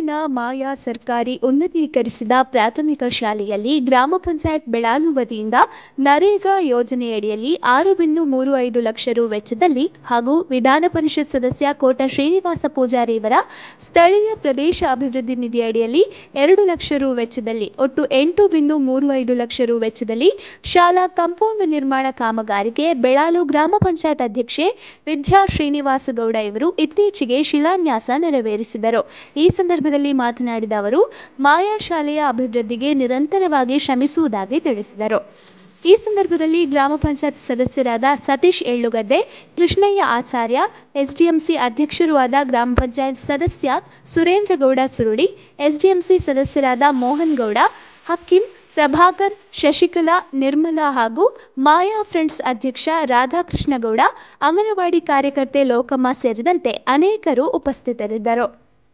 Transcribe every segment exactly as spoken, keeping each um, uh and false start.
ಬೆಳಾಲುವಿನ ಮಾಯಾ ಸರ್ಕಾರಿ ಉನ್ನತೀಕರಿಸಿದ ಪ್ರಾಥಮಿಕ ಶಾಲೆಯಲ್ಲಿ ಗ್ರಾಮ ಪಂಚಾಯತ್ ಬೆಳಾಲು ವತಿಯಿಂದ ನರೇಗಾ ಯೋಜನೆಯಡಿಯಲ್ಲಿ ಆರು ಬಿಂದು ಮೂರು ಐದು ಲಕ್ಷ ರು ವೆಚ್ಚದಲ್ಲಿ ಹಾಗೂ ವಿಧಾನ ಪರಿಷತ್ ಸದಸ್ಯ ಕೋಟ ಶ್ರೀನಿವಾಸ ಪೂಜಾರಿ ಇವರ ಸ್ಥಳೀಯ ಪ್ರದೇಶ ಅಭಿವೃದ್ಧಿ ನಿಧಿಯಡಿಯಲ್ಲಿ ಎರಡು ಲಕ್ಷ ರು ವೆಚ್ಚದಲ್ಲಿ ಒಟ್ಟು ಎಂಟು ಬಿಂದು ಮೂರು ಐದು ಲಕ್ಷ ರು ವೆಚ್ಚದಲ್ಲಿ ಶಾಲಾ ಕಾಂಪೌಂಡ್ ನಿರ್ಮಾಣ ಕಾಮಗಾರಿಗೆ ಬೆಳಾಲು ಗ್ರಾಮ ಪಂಚಾಯತ್ ಅಧ್ಯಕ್ಷೆ ವಿದ್ಯಾ ಶ್ರೀನಿವಾಸ ಗೌಡ ಇವರು ಇತ್ತೀಚೆಗೆ ಶಿಲಾನ್ಯಾಸ ನೆರವೇರಿಸಿದರು. ಈ ಸಂದರ್ಭದಲ್ಲಿ ಮಾತನಾಡಿದ ಅವರು ಮಾಯಾ ಶಾಲೆಯ ಅಭಿವೃದ್ಧಿಗೆ ನಿರಂತರವಾಗಿ ಶ್ರಮಿಸುವುದಾಗಿ ತಿಳಿಸಿದರು. ಈ ಸಂದರ್ಭದಲ್ಲಿ ಗ್ರಾಮ ಪಂಚಾಯತ್ ಸದಸ್ಯರಾದ ಸತೀಶ್ ಎಳ್ಳುಗದ್ದೆ, ಕೃಷ್ಣಯ್ಯ ಆಚಾರ್ಯ, ಎಸ್ಡಿಎಂಸಿ ಅಧ್ಯಕ್ಷರೂ ಆದ ಗ್ರಾಮ ಪಂಚಾಯತ್ ಸದಸ್ಯ ಸುರೇಂದ್ರಗೌಡ ಸುರುಳಿ, ಎಸ್ಡಿಎಂಸಿ ಸದಸ್ಯರಾದ ಮೋಹನ್ ಗೌಡ, ಹಕೀಂ, ಪ್ರಭಾಕರ್, ಶಶಿಕಲಾ, ನಿರ್ಮಲಾ ಹಾಗೂ ಮಾಯಾ ಫ್ರೆಂಡ್ಸ್ ಅಧ್ಯಕ್ಷ ರಾಧಾಕೃಷ್ಣಗೌಡ, ಅಂಗನವಾಡಿ ಕಾರ್ಯಕರ್ತೆ ಲೋಕಮ್ಮ ಸೇರಿದಂತೆ ಅನೇಕರು ಉಪಸ್ಥಿತರಿದ್ದರು.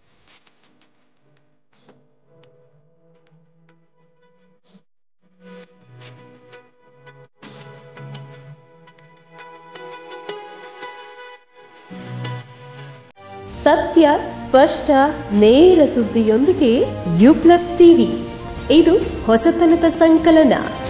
ಸತ್ಯ, ಸ್ಪಷ್ಟ, ನೇರ ಸುದ್ದಿಯೊಂದಿಗೆ ಯು ಪ್ಲಸ್ ಟಿವಿ. ಇದು ಹೊಸತನದ ಸಂಕಲನ.